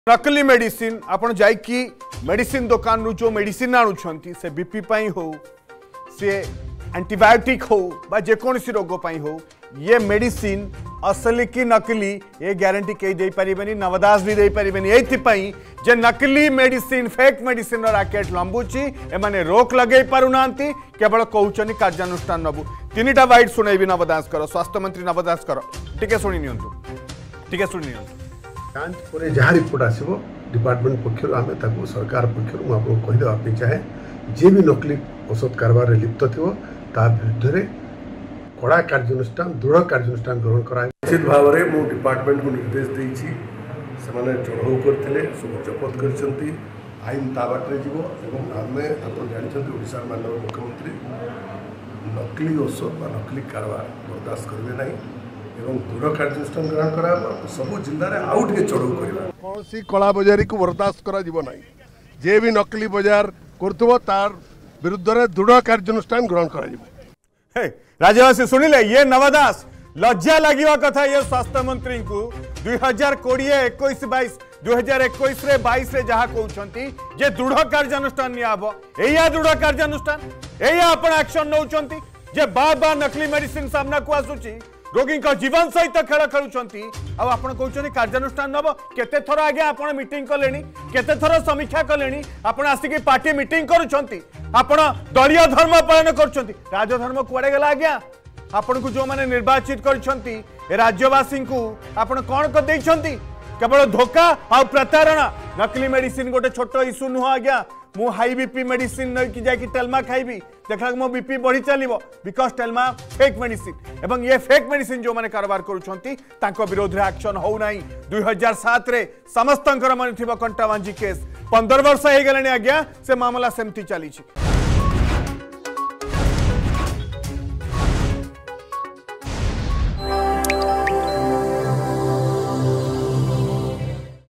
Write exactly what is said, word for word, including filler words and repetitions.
नकली मेडिसिन आपण जाइकी मेडिसिन दुकान रू जो मेडिसिन आणुछंती से बीपी पाई हो से एंटीबायोटिक हो बा जेकोसी रोग पाई हो ये मेडिसिन असली की नकली ये गारंटी कई दे परिबेनी नवदास भी दे परिबेनी एथि पई जे नकली मेडिसिन फेक मेडिसिन राकेट लंबुची एमाने रोक लगे पारुनांती केवल कहउचनी कार्यानुष्ठान नबु तीनटा वाइट सुनैबी नवदास कर स्वास्थ्य मंत्री नवदास कर टिके सुनि नियंतु टिके सुनि नियंतु जांच पर जहाँ रिपोर्ट आसो डिपार्टमेंट पक्षर आम सरकार पक्षर मुझे कहीदेवाई चाहे जी भी नकली औषध कारबार लिप्त थो ता विरुद्ध में कड़ा कार्यानुष्ठान दृढ़ कार्यानुष्ठान ग्रहण करा निश्चित भाव में मु डिपार्टमेंट को निर्देश देती से चढ़ाऊ करते सब जपत कर आईन ता बाटे आम आप जानते ओडिशा माननीय मुख्यमंत्री नकली औषध नकली कारबार बर्दाश्त करेंगे ना एवं दृढ़ कार्यानुष्ठान ग्रहण करा सब जिले में आउ टे चढ़ाऊ करवा कौन कला बजारी को बर्दाश्त करा ना जे भी नकली बजार कर तार विरुद्ध में दृढ़ कार्यानुष्ठान ग्रहण करा राज्यवासी सुनिले ये नवदास लज्जा लगे कथा ये स्वास्थ्य मंत्री को दुई हजार कोड़े एक बैश दुई हजार एक बैश जहाँ कहते जे दृढ़ कार्यानुष्ठान निया दृढ़ कार्यानुष्ठान या आपण एक्शन नौकरी जे बार बार नकली मेडिसिन सामना को आसूची रोगी जीवन सहित खेल खेलुंट आप कार्यानुष्ठान नब केते थर आगे आप मीटिंग कले केते थर समीक्षा कले आप आसिक पार्टी मीटिंग करुँच आप दलीय धर्म पालन कर राजधर्म कुआड़े गला आज्ञा आपण को जो मैंने निर्वाचित कर राज्यवासी को आप कौन कर केवल धोखा आ प्रतारणा नकली मेडिसिन गोटे छोट इश्यू नुह आज्ञा मु हाई बीपी मेडिसिन नहीं जाकि टेलमा खाइबी देखा मो बीपी बढ़ी चलो बिकज टेलमा फेक मेडिसिन एवं ये फेक मेडिसिन जो मैंने कारबार करुँच विरोध में एक्शन हो ना दुई हजार सात समस्त मन कंटावांजी केस पंदर वर्ष हो गले आज्ञा से मामला सेमती चली।